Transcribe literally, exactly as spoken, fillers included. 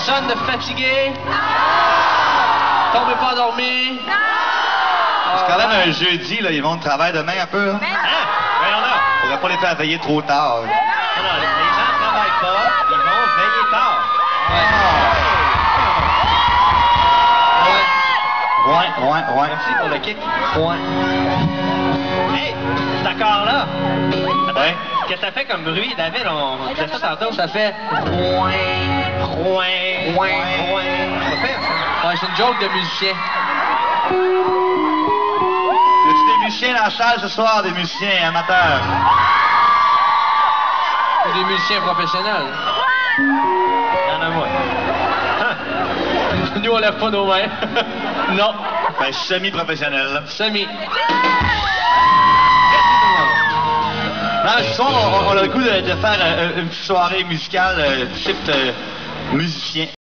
Personne de fatigué? Tombez pas endormi? C'est quand même un jeudi, là, ils vont au travail demain un peu. Hein? Hein? Voyons là. On pourrait pas les faire veiller trop tard. Non, non, les les gens travaillent pas, ils vont veiller tard. Ouais. Ouais, ouais, ouais. Merci pour le kick. Ouais. Hey, cet accord-là. Ouais. Qu'est-ce que ça fait comme bruit, David? On, on disait ça tantôt. Ça fait... Roin, roin, Roin. roin. Ça fait, ça. Ouais, c'est une joke de musicien. Y a-tu des musiciens dans la salle ce soir, des musiciens amateurs? Ou des musiciens professionnels. Il y en a moins. Nous, on lève pas nos mains. Non. Ben, semi-professionnel, là. Semi. Non, ce soir, on, on a le goût de, de faire euh, une petite soirée musicale euh, type euh, musicien.